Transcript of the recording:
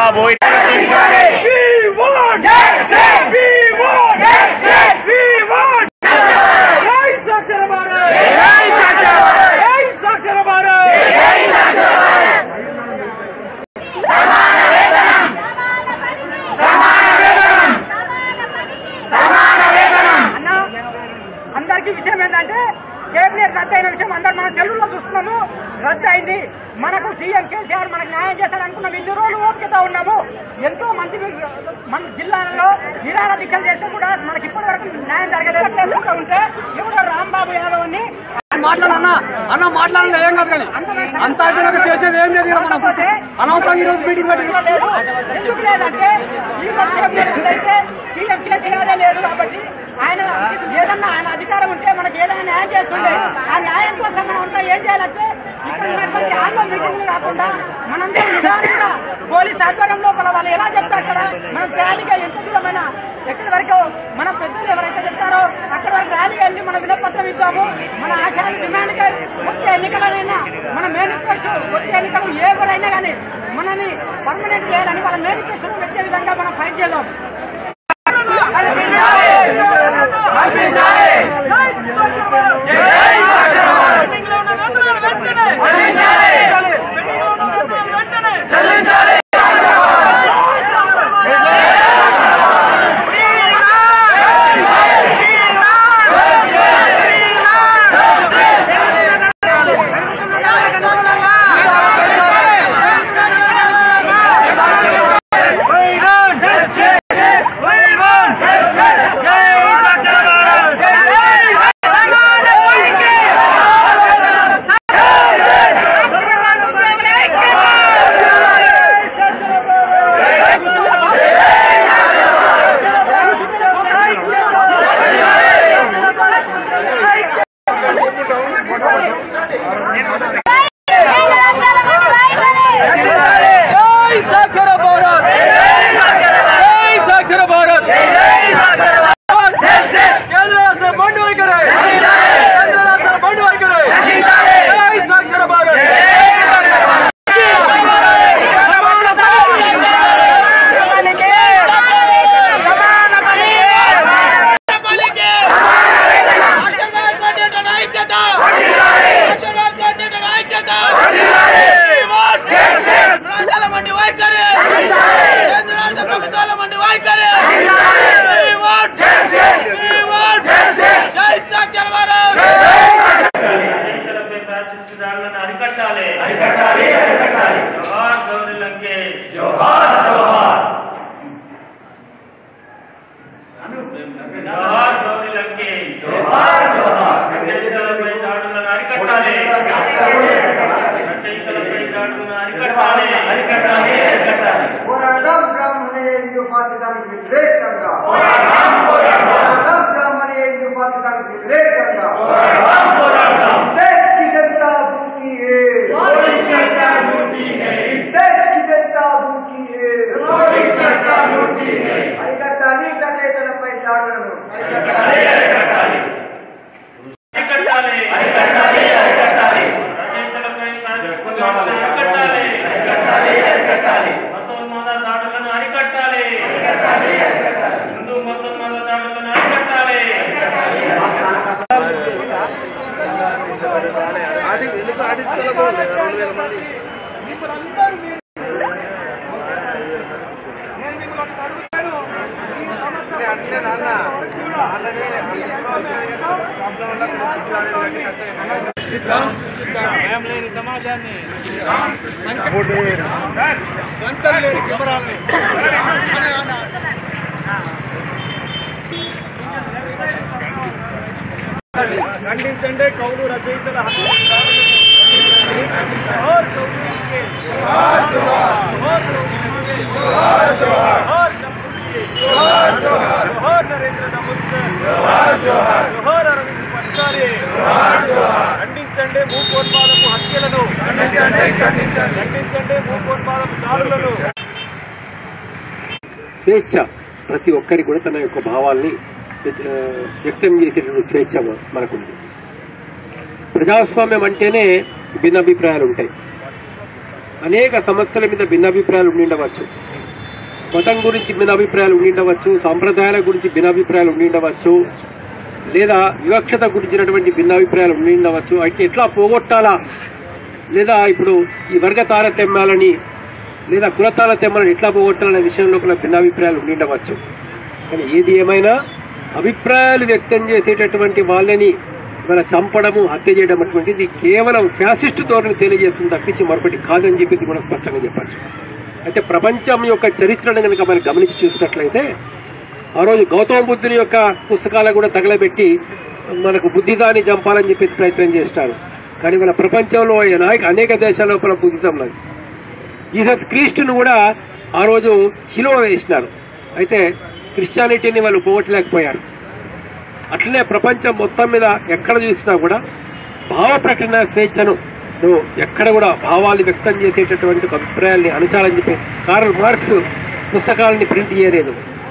రాంబాబు అందరికీ విషయం ఏంటంటే కేబినెట్ రద్దు అయిన విషయం అందరు మన చెల్లుల్లో చూస్తున్నాము. రద్దు అయింది. మనకు సీఎం కేసీఆర్ మనకు న్యాయం చేస్తాడనుకున్నాం. ఇన్ని రోజులు ఓపికతో ఉన్నాము. ఎంతో మంది మన జిల్లాలలో నిరాహార దీక్షలు చేస్తే కూడా మనకి ఇప్పటి వరకు న్యాయం జరగలేదు. ఉంటే ఎవరో రాంబాబు యాదవ్ అని మాట్లాడన్నా అన్న మాట్లాడలే ఏం కాదు కానీ అంత అయిపోయినాక చేసేది ఏం లేదు. మనం అనవసరంగా ఈ రోజు మీటింగ్ ఎందుకు లేదంటే ఈ రోజు అయితే సీఎం కేసీఆర్ లేదు కాబట్టి ఆయన ఏదన్నా ఆయన అధికారం ఉంటే మనకి ఏదైనా న్యాయం చేస్తుండే. ఆ న్యాయం కోసం మనం అంతా ఏం చేయాలంటే ఇక్కడ ఉన్నటువంటి ఆన్లైన్ మీటింగ్లు కాకుండా మనందరం నిదానంగా పోలీస్ ఆధ్వర్యం లోపల వాళ్ళు ఎలా చెప్తారు అక్కడ మనం ర్యాలీగా ఎంత దూరమైనా ఎక్కడి వరకు మన పెద్దలు ఎవరైతే చెప్తారో అక్కడ వరకు ర్యాలీగా వెళ్ళి మనం వినపత్రం ఇద్దాము. మన ఆశయాన్ని డిమాండ్ వచ్చే ఎన్నికలైనా మన మేనిఫెస్టో వచ్చే ఎన్నికలు ఎవరైనా కానీ మనని పర్మనెంట్ చేయాలని వాళ్ళ మేనిఫెస్టోను పెట్టే విధంగా మనం ఫైట్ చేద్దాం. ఖండించండి కౌలు రచయితల ఖండించండి భూకోన్మాదపు హత్యలను, ఖండించండి భూకోన్మాదపు దాడులను. స్వేచ్ఛ ప్రతి ఒక్కరికి కూడా తన యొక్క భావాల్ని వ్యక్తం చేసేటువంటి స్వేచ్ఛ మనకుంది. ప్రజాస్వామ్యం అంటేనే భిన్నాభిప్రాయాలు ఉంటాయి. అనేక సమస్యల మీద భిన్నాభిప్రాయాలు ఉండిండవచ్చు. మతం గురించి భిన్నాభిప్రాయాలు ఉండిండవచ్చు, సాంప్రదాయాల గురించి భిన్నాభిప్రాయాలు ఉండిండవచ్చు, లేదా వివక్షత గురించినటువంటి భిన్నాభిప్రాయాలు ఉండిండవచ్చు. అయితే ఎట్లా పోగొట్టాలా, లేదా ఇప్పుడు ఈ వర్గ తారతమ్యాలని లేదా కుల తారతమ్యాలను ఎట్లా పోగొట్టాలనే విషయంలో కూడా భిన్నాభిప్రాయాలు ఉండిండవచ్చు. కానీ ఏది ఏమైనా అభిప్రాయాలు వ్యక్తం చేసేటటువంటి వాళ్ళని మన చంపడము, హత్య చేయడం అటువంటిది కేవలం ఫ్యాసిస్టు ధోరణి తెలియజేస్తుంది తప్పించి మరొకటి కాదని చెప్పి మనం స్పష్టంగా చెప్పచ్చు. అయితే ప్రపంచం యొక్క చరిత్రను కనుక మనం గమనించి చూసినట్లయితే ఆ రోజు గౌతమ బుద్ధుని యొక్క పుస్తకాలను కూడా తగలబెట్టి మనకు బుద్ధిజాన్ని చంపాలని చెప్పి ప్రయత్నం చేస్తారు. కానీ మన ప్రపంచంలో అనేక దేశాల లోపల బుద్ధిజం ఉన్నది. జీసస్ క్రీస్తును కూడా ఆ రోజు శిలువ వేసినారు. అయితే క్రిస్టియానిటీని వాళ్ళు పోగొట్టలేకపోయారు. అట్లనే ప్రపంచం మొత్తం మీద ఎక్కడ చూసినా కూడా భావ ప్రకటన స్వేచ్ఛను ఎక్కడ కూడా భావాలు వ్యక్తం చేసేటటువంటి అభిప్రాయాల్ని అనుచాలని చెప్పి కార్ల్ మార్క్స్ పుస్తకాలని ప్రింట్ చేయలేదు.